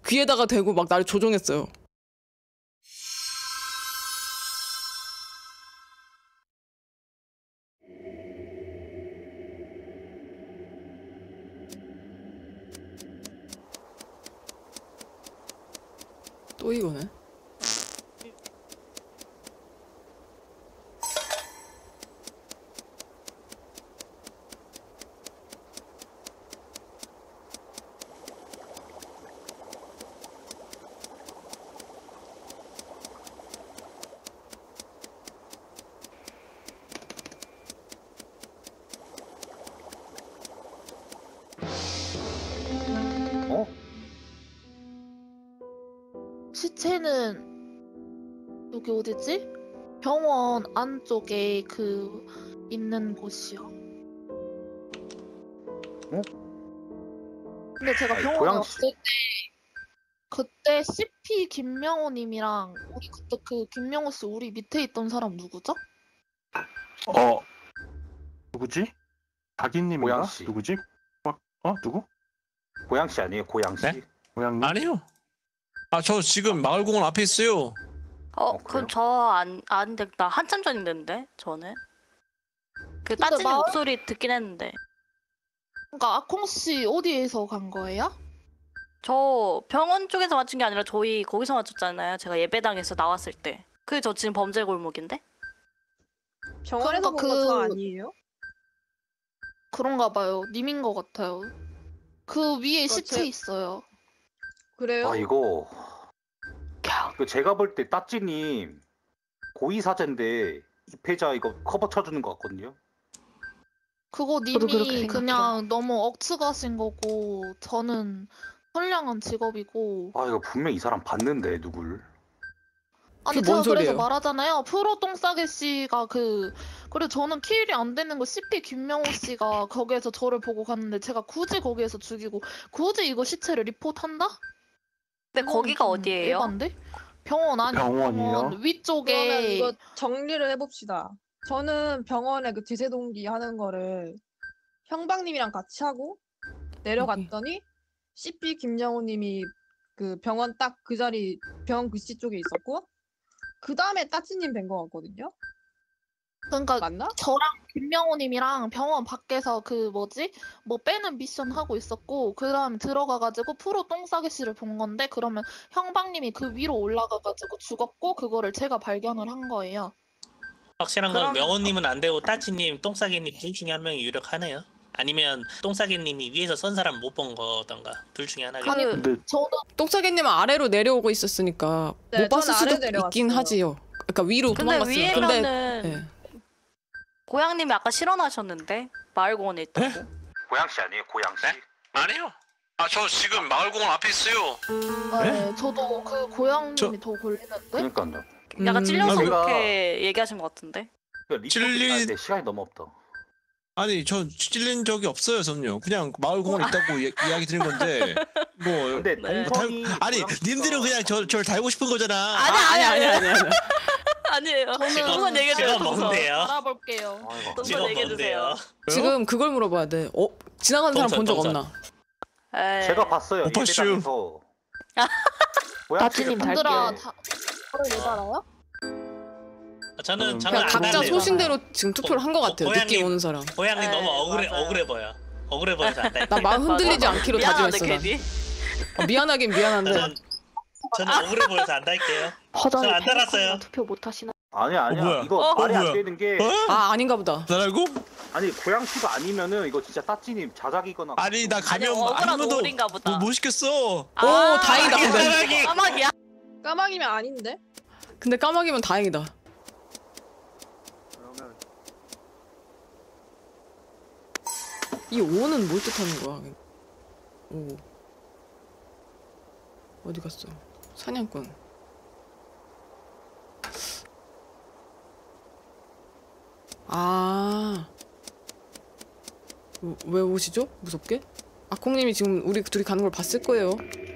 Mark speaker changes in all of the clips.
Speaker 1: 귀에다가 대고 막 나를 조종했어요. 또 이거네.
Speaker 2: 시체는 여기 어디지? 병원 안쪽에 그 있는 곳이요. 근데 제가 병원에 왔을 때 그때 CP 김명호님이랑 우리 그때 그 김명호 씨 우리 밑에 있던 사람 누구죠?
Speaker 3: 누구지? 자기님인가? 누구지? 누구?
Speaker 4: 고양씨 아니에요? 고양씨?
Speaker 3: 네? 고양님?
Speaker 5: 아니요. 저 지금 마을공원 앞에 있어요.
Speaker 6: 그럼 저 안 됐다. 한참 전인데 저는. 그 따지는 목소리 듣긴 했는데.
Speaker 2: 그러니까 아콩 씨 어디에서 간 거예요?
Speaker 6: 저 병원 쪽에서 맞춘 게 아니라 저희 거기서 맞췄잖아요. 제가 예배당에서 나왔을 때. 그게 저 지금 범죄 골목인데?
Speaker 7: 병원에서 본 거 저 아니에요?
Speaker 2: 그런가 봐요. 님인 것 같아요. 그 위에 시체 있어요.
Speaker 7: 그래요?
Speaker 4: 이거 제가 볼 때 따찌님 고의사제인데 입회자 이거 커버 쳐주는 것 같거든요.
Speaker 2: 그거 님이 그냥 너무 억측하신 거고 저는 선량한 직업이고.
Speaker 4: 이거 분명 이 사람 봤는데 누굴?
Speaker 2: 아니 제가 그래서 말하잖아요. 프로 똥싸개 씨가 그리고 저는 킬이 안 되는 거 CP 김명호 씨가 거기에서 저를 보고 갔는데 제가 굳이 거기에서 죽이고 굳이 이거 시체를 리포트한다?
Speaker 6: 근데 거기가 어디예요?
Speaker 2: 에반데? 병원 아니에요.
Speaker 3: 병원이요?
Speaker 2: 병원 위쪽에.
Speaker 7: 그러면 이거 정리를 해봅시다. 저는 병원에 그 지세동기 하는 거를 형방님이랑 같이 하고 내려갔더니 CP 김영호님이 그 병원 딱 그 자리 병원 글씨 쪽에 있었고 그 다음에 따찌님 된 거 같거든요.
Speaker 2: 그러니까
Speaker 7: 맞나?
Speaker 2: 저랑 김명호님이랑 병원 밖에서 뭐 빼는 미션 하고 있었고 그 다음에 들어가가지고 프로 똥싸개 씨를 본 건데 그러면 형방님이 그 위로 올라가가지고 죽었고 그거를 제가 발견을 한 거예요.
Speaker 8: 확실한 건 명호님은 안 되고 따찌님, 똥싸개님 둘 중에 한 명이 유력하네요. 아니면 똥싸개님이 위에서 선 사람 못 본 거던가 둘 중에 하나겠죠.
Speaker 2: 아니 저도
Speaker 1: 똥싸개님은 아래로 내려오고 있었으니까 못 봤을 수도 있긴 하지요. 그러니까 위로 도망갔어요.
Speaker 6: 위에면은 고양님이 아까 실언하셨는데 마을공원에 있다고.
Speaker 4: 고양씨 아니에요? 고양씨?
Speaker 5: 네? 아니요. 저 지금 마을공원 앞에 있어요.
Speaker 2: 네, 저도 그 고양님이 더 걸리는데.
Speaker 4: 그러니까요.
Speaker 6: 약간 찔려서 그렇게 얘기하신 것 같은데.
Speaker 4: 찔릴 시간이 너무 없다.
Speaker 5: 아니 저 찔린 적이 없어요, 전요. 그냥 마을공원 있다고 이야기 드린 건데 뭐.
Speaker 4: 근데 동선이
Speaker 5: 아니 님들은 그냥 저를 달고 싶은 거잖아.
Speaker 6: 아니. 아니에요. 동선 얘기해주세요.
Speaker 8: 동선.
Speaker 2: 알아볼게요.
Speaker 6: 동선 얘기해주세요.
Speaker 1: 지금 그걸 물어봐야 돼. 지나가는 사람 본 적 없나?
Speaker 4: 제가 봤어요. 예배당에서.
Speaker 2: 따찌님 달게요. 저를 왜 달아요?
Speaker 8: 저는
Speaker 1: 그냥 각자 소신대로 지금 투표를 한 것 같아요.
Speaker 8: 고양이,
Speaker 1: 느낌 오는 사람.
Speaker 8: 고양이 너무 억울해 보여. 억울해 보여서 안 달게요.
Speaker 1: 나 마음 흔들리지 않기로 다짐했어. 미안하긴 미안한데.
Speaker 8: 저는 억울해 보여서 안 달게요. 저는 안 달았어요.
Speaker 2: 투표 못 하시나?
Speaker 4: 아니야.
Speaker 5: 뭐야?
Speaker 4: 이거 말이 안 되는 게.
Speaker 1: 아닌가 보다.
Speaker 5: 나라고?
Speaker 4: 아니 고양씨가 아니면은 이거 진짜 따찌님 자작이거나.
Speaker 5: 아니 나 가면
Speaker 6: 아무도
Speaker 5: 못 시켰어.
Speaker 1: 오 다행이다. 근데
Speaker 6: 까마귀야?
Speaker 7: 까마귀면 아닌데?
Speaker 1: 근데 까마귀면 다행이다.
Speaker 4: 그러면
Speaker 1: 이 5는 뭘 뜻하는 거야? 오 어디 갔어? 사냥꾼. 왜 오시죠? 무섭게? 아콩님이 지금 우리 둘이 가는 걸 봤을 거예요.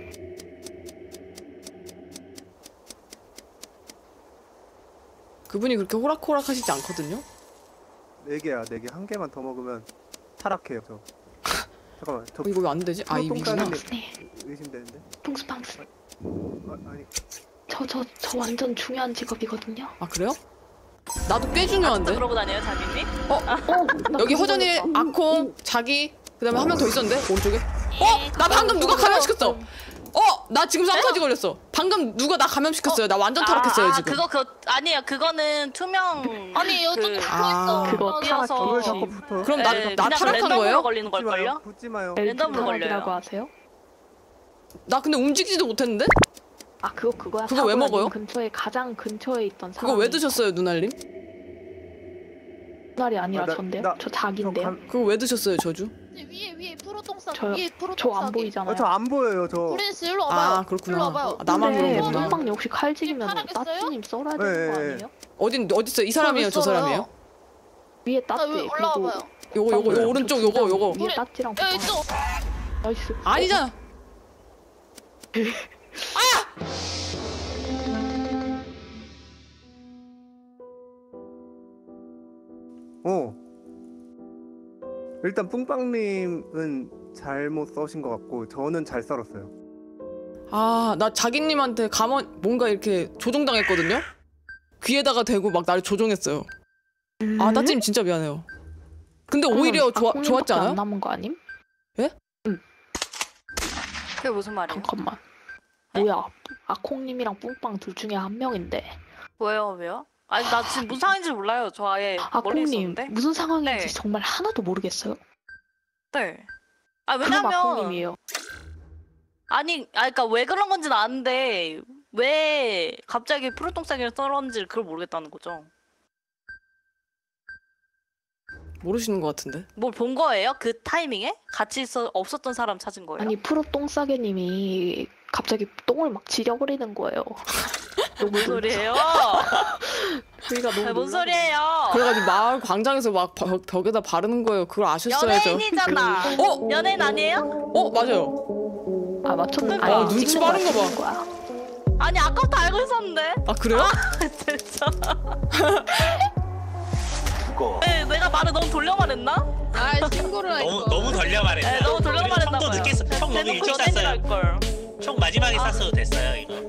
Speaker 1: 그분이 그렇게 호락호락 하시지 않거든요?
Speaker 9: 4개야, 4개. 한 개만 더 먹으면 타락해요, 저. 잠깐만. 저
Speaker 1: 이거 왜 안 되지? 아, 이 위구나.
Speaker 9: 의심되는데.
Speaker 10: 뽕수빵수.
Speaker 9: 아니.
Speaker 10: 저 완전 중요한 직업이거든요.
Speaker 1: 아, 그래요? 나도 꽤 중요한데.
Speaker 6: 그러고 다녀요, 자기님?
Speaker 1: 여기 허전이, 아콩, 자기, 그다음에 한 명 더 있었는데 오른쪽에.
Speaker 6: 네,
Speaker 1: 나 방금 누가 감염시켰어. 나 지금 쌍터지 걸렸어. 방금 누가 나 감염시켰어요. 나 완전 타락했어요 지금.
Speaker 6: 그거 아니에요. 그거는 투명.
Speaker 2: 아니 요즘
Speaker 10: 그거
Speaker 6: 띄어서.
Speaker 1: 그럼 나 타락한
Speaker 6: 랜덤으로
Speaker 1: 거예요?
Speaker 6: 걸리는 걸걸요?
Speaker 9: 붙지 마요.
Speaker 6: 랜덤으로 걸려요.
Speaker 10: 라고 하세요?
Speaker 1: 나 근데 움직이지도 못했는데?
Speaker 10: 아 그거야.
Speaker 1: 그거 왜 먹어요?
Speaker 10: 가장 근처에 있던 사람.
Speaker 1: 그거 왜 드셨어요, 누날님?
Speaker 10: 날이 아니라
Speaker 9: 나-
Speaker 10: 전데요?
Speaker 9: 나-
Speaker 10: 저 작인데요.
Speaker 1: 그거 왜 드셨어요, 저주?
Speaker 2: 위에 프로똥싸기.
Speaker 10: 저요?
Speaker 2: 위에
Speaker 10: 저
Speaker 2: 프로똥싸기.
Speaker 10: 안 보이잖아요.
Speaker 9: 저 안 보여요. 저.
Speaker 2: 우린씨 일로 와봐요.
Speaker 1: 아, 그렇구나.
Speaker 2: 일로 와봐요.
Speaker 1: 아, 나만 그런
Speaker 10: 근데
Speaker 1: 거구나.
Speaker 10: 뽕빵님 혹시 칼직이면
Speaker 2: 살아겠어요?
Speaker 10: 따찌님 썰어야 되는 거
Speaker 9: 네.
Speaker 10: 아니에요?
Speaker 1: 어디 있어요? 이 사람이에요, 저 사람이에요?
Speaker 10: 위에
Speaker 2: 나
Speaker 10: 따찌
Speaker 2: 위
Speaker 10: 그리고
Speaker 2: 올라와봐요.
Speaker 1: 요거 오른쪽 요거.
Speaker 10: 위에 따찌랑
Speaker 2: 야 이쪽.
Speaker 10: 나이스.
Speaker 1: 아니잖아.
Speaker 9: 일단 뿡빵님은 잘못 써신 것 같고 저는 잘 썰었어요.
Speaker 1: 나 자기님한테 뭔가 이렇게 조종당했거든요? 귀에다가 대고 막 나를 조종했어요. 따찜 진짜 미안해요. 근데 오히려 좋았지 않아요?
Speaker 10: 안 남은 거 아님?
Speaker 6: 그게 무슨 말이에요?
Speaker 10: 잠깐만. 뭐야? 아콩님이랑 뿡빵 둘 중에 한 명인데.
Speaker 6: 왜요? 아니 나 지금 무슨 상황인지 몰라요. 저 아예 멀리
Speaker 10: 아콩님
Speaker 6: 있었는데.
Speaker 10: 무슨 상황인지
Speaker 6: 네.
Speaker 10: 정말 하나도 모르겠어요.
Speaker 6: 네.
Speaker 10: 그럼
Speaker 6: 왜냐면
Speaker 10: 아콩님이에요.
Speaker 6: 그러니까 왜 그런 건지는 아는데 왜 갑자기 프로똥싸기를 썰었는지 그걸 모르겠다는 거죠.
Speaker 1: 모르시는 것 같은데.
Speaker 6: 뭘 본 거예요? 그 타이밍에? 같이 없었던 사람 찾은 거예요?
Speaker 10: 아니 프로 똥싸개님이 갑자기 똥을 막 지려버리는 거예요.
Speaker 6: 뭔 소리예요?
Speaker 10: 저희가 너무
Speaker 6: 뭔 소리예요?
Speaker 1: 그래가지고 마을 광장에서 막 벽에다 바르는 거예요. 그걸 아셨어야죠.
Speaker 6: 연예인이잖아. 연예인 아니에요?
Speaker 10: 놀라요. 아 맞췄는데.
Speaker 1: 눈치 빠른 거
Speaker 10: 봐.
Speaker 6: 아니 아까부터 알고 있었는데.
Speaker 1: 아 그래요?
Speaker 6: 진짜.
Speaker 4: 그거.
Speaker 6: 네, 내가 말을 너무 돌려 말했나?
Speaker 7: 아 신고를 하니까.
Speaker 8: 너무 돌려 말했다.
Speaker 6: 네, 너무 돌려 말했나
Speaker 8: 총도
Speaker 6: 봐요.
Speaker 8: 늦게 총 너무
Speaker 6: 대놓고
Speaker 8: 일찍
Speaker 6: 연예인이라
Speaker 8: 쐈어요.
Speaker 6: 할 걸.
Speaker 8: 총 마지막에 쐈어도 됐어요 이거.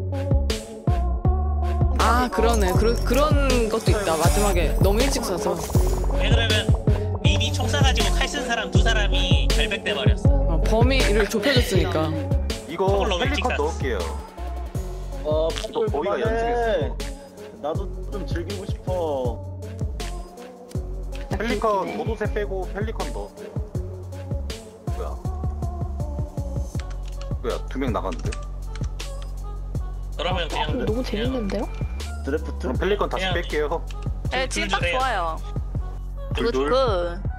Speaker 1: 그러네. 그런 것도 있다. 마지막에 너무 일찍 쏴서.
Speaker 8: 왜 그러면 이미 총 쏴가지고 칼 쓴 사람 두 사람이 결백돼 버렸어.
Speaker 1: 범위를 좁혀줬으니까.
Speaker 4: 이거 펠리컨 넣을게요. 이거 거기가 연습했어.
Speaker 11: 나도 좀 즐기고 싶어.
Speaker 4: 펠리컨 도도새 빼고 펠리컨 넣었어요. 뭐야 2명 나갔는데?
Speaker 8: 그러면 그냥
Speaker 10: 너무 재밌는데요?
Speaker 11: 드래프트?
Speaker 4: 그럼 펠리컨 다시
Speaker 8: 그냥-
Speaker 4: 뺄게요.
Speaker 6: 네, 지금 딱
Speaker 8: 둘
Speaker 6: 좋아요.
Speaker 4: 둘.
Speaker 6: 굿.